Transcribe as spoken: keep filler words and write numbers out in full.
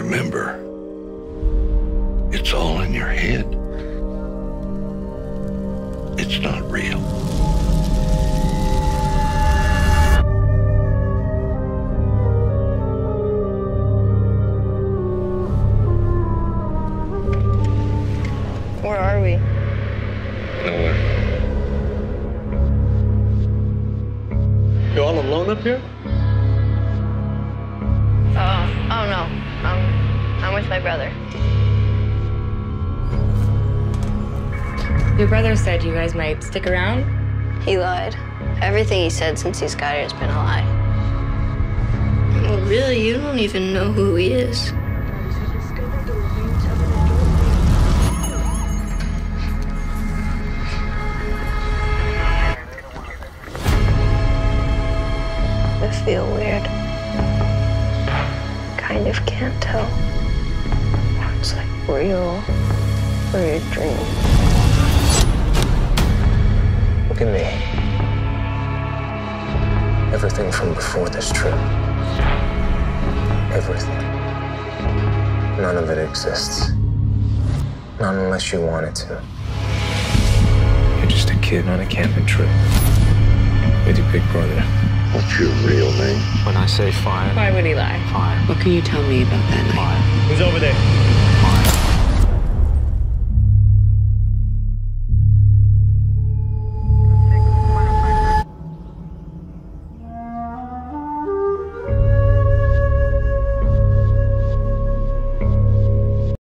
remember, it's all in your head. It's not real. Where are we? Nowhere. You all alone up here? Uh, oh no. I'm, I'm with my brother. Your brother said you guys might stick around? He lied. Everything he said since he's got here has been a lie. Well, really, you don't even know who he is. I feel weird. Kind of can't tell what's like real or a dream. Look at me. Everything from before this trip. Everything. None of it exists. Not unless you want it to. You're just a kid on a camping trip with your big brother. What's your real name? When I say fire, Why would he lie? fire. What can you tell me about that night? Fire. Who's over there?